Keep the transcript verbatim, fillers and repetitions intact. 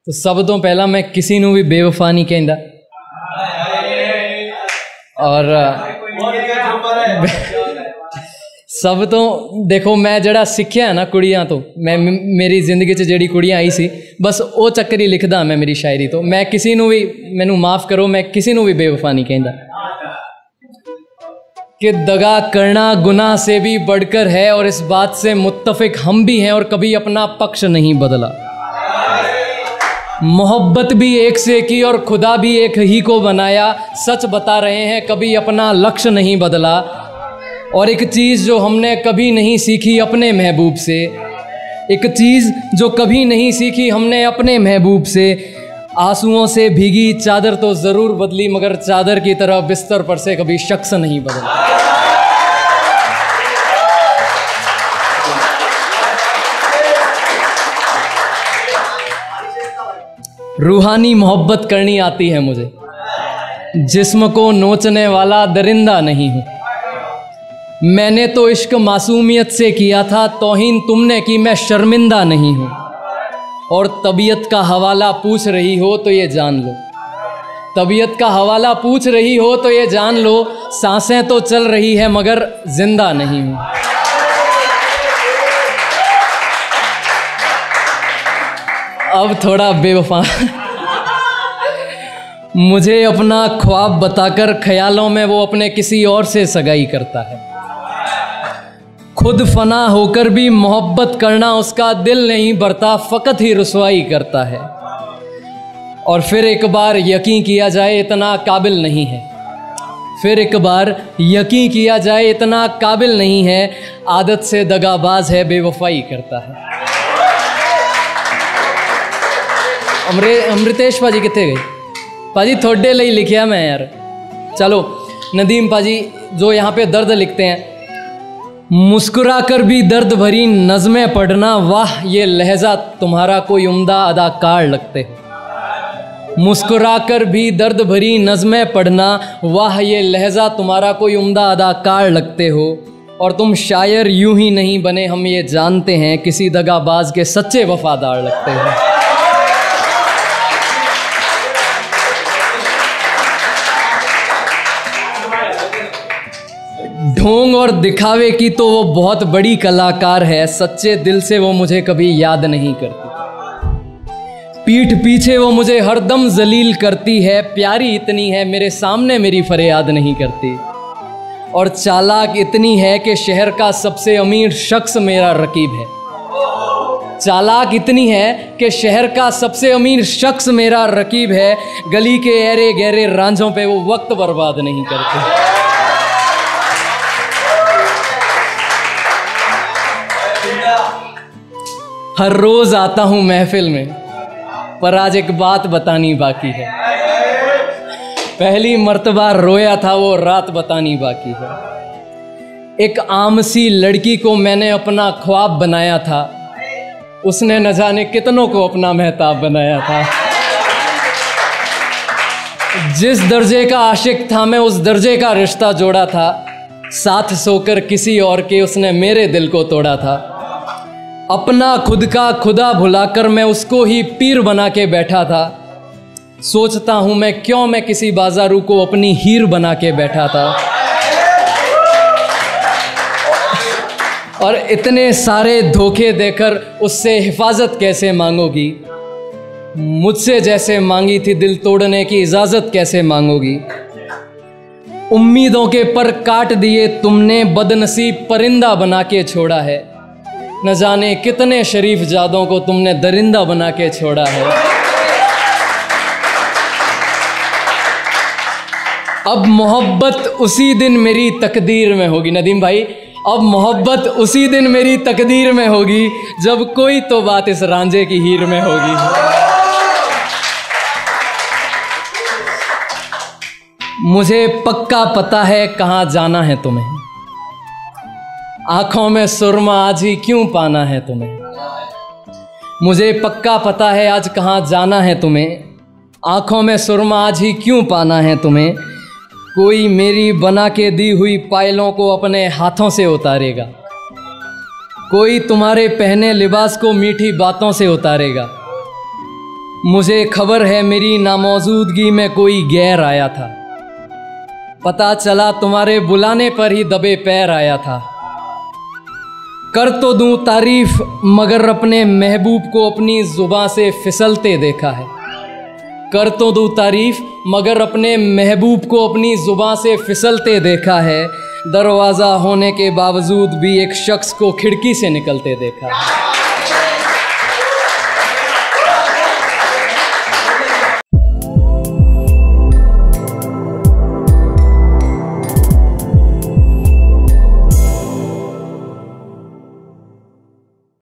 तो सब तो पहला मैं किसी नू भी बेवफा नहीं कहता और सब तो देखो मैं जड़ा सीखिया है ना कुड़ियां तो मैं मेरी जिंदगी च जेड़ी कुड़ियां आई सी बस वो चक्कर ही लिखदा मैं मेरी शायरी तो मैं किसी नू भी मैनू माफ़ करो मैं किसी नू भी बेवफा नहीं कहता कि दगा करना गुनाह से भी बढ़कर है और इस बात से मुत्तफिक हम भी हैं और कभी अपना पक्ष नहीं बदला। मोहब्बत भी एक से की और खुदा भी एक ही को बनाया, सच बता रहे हैं कभी अपना लक्ष्य नहीं बदला। और एक चीज़ जो हमने कभी नहीं सीखी अपने महबूब से, एक चीज़ जो कभी नहीं सीखी हमने अपने महबूब से, आंसुओं से भीगी चादर तो ज़रूर बदली मगर चादर की तरह बिस्तर पर से कभी शख्स नहीं बदला। रूहानी मोहब्बत करनी आती है मुझे, जिस्म को नोचने वाला दरिंदा नहीं हूँ। मैंने तो इश्क मासूमियत से किया था, तौहीन तुमने की मैं शर्मिंदा नहीं हूँ। और तबीयत का हवाला पूछ रही हो तो ये जान लो, तबीयत का हवाला पूछ रही हो तो ये जान लो, सांसें तो चल रही है मगर जिंदा नहीं हूँ। अब थोड़ा बेवफा मुझे अपना ख्वाब बताकर ख्यालों में वो अपने किसी और से सगाई करता है। खुद फना होकर भी मोहब्बत करना उसका दिल नहीं भरता, फ़कत ही रुसवाई करता है। और फिर एक बार यकीन किया जाए इतना काबिल नहीं है, फिर एक बार यकीन किया जाए इतना काबिल नहीं है, आदत से दगाबाज है बेवफाई करता है। अमरे अमृतेश पाजी कितने गए? पाजी थोड़े लिए लिखिया मैं यार। चलो नदीम पाजी जो यहाँ पे दर्द लिखते हैं, मुस्कुरा कर भी दर्द भरी नज़में पढ़ना, वाह ये लहजा तुम्हारा कोई उम्दा अदाकार लगते हो। मुस्कुरा कर भी दर्द भरी नज़में पढ़ना, वाह ये लहजा तुम्हारा कोई उम्दा अदाकार लगते हो। और तुम शायर यूं ही नहीं बने हम ये जानते हैं, किसी दगाबाज के सच्चे वफादार लगते हो। ढोंग और दिखावे की तो वो बहुत बड़ी कलाकार है, सच्चे दिल से वो मुझे कभी याद नहीं करती। पीठ पीछे वो मुझे हरदम जलील करती है, प्यारी इतनी है मेरे सामने मेरी फरियाद नहीं करती। और चालाक इतनी है कि शहर का सबसे अमीर शख्स मेरा रकीब है। चालाक इतनी है कि शहर का सबसे अमीर शख्स मेरा रकीब है, गली के ऐरे गहरे रांझों पे वो वक्त बर्बाद नहीं करती। हर रोज आता हूं महफिल में, पर आज एक बात बतानी बाकी है। पहली मर्तबा रोया था वो रात बतानी बाकी है। एक आम सी लड़की को मैंने अपना ख्वाब बनाया था, उसने न जाने कितनों को अपना महताब बनाया था। जिस दर्जे का आशिक था मैं उस दर्जे का रिश्ता जोड़ा था, साथ सोकर किसी और के उसने मेरे दिल को तोड़ा था। अपना खुद का खुदा भुलाकर मैं उसको ही पीर बना के बैठा था। सोचता हूँ मैं क्यों मैं किसी बाजारू को अपनी हीर बना के बैठा था। और इतने सारे धोखे देकर उससे हिफाजत कैसे मांगोगी, मुझसे जैसे मांगी थी दिल तोड़ने की इजाज़त कैसे मांगोगी। उम्मीदों के पर काट दिए तुमने, बदनसीब परिंदा बना के छोड़ा है। न जाने कितने शरीफ जादों को तुमने दरिंदा बना के छोड़ा है। अब मोहब्बत उसी दिन मेरी तकदीर में होगी। नदीम भाई, अब मोहब्बत उसी दिन मेरी तकदीर में होगी जब कोई तो बात इस रांझे की हीर में होगी। मुझे पक्का पता है कहाँ जाना है तुम्हें, आंखों में सुरमा आज ही क्यों पाना है तुम्हें। मुझे पक्का पता है आज कहाँ जाना है तुम्हें, आंखों में सुरमा आज ही क्यों पाना है तुम्हें। कोई मेरी बना के दी हुई पायलों को अपने हाथों से उतारेगा, कोई तुम्हारे पहने लिबास को मीठी बातों से उतारेगा। मुझे खबर है मेरी नामौजूदगी में कोई गैर आया था। पता चला तुम्हारे बुलाने पर ही दबे पैर आया था। कर तो दूं तारीफ मगर अपने महबूब को अपनी जुबां से फिसलते देखा है। कर तो दूं तारीफ मगर अपने महबूब को अपनी जुबां से फिसलते देखा है। दरवाज़ा होने के बावजूद भी एक शख्स को खिड़की से निकलते देखा है।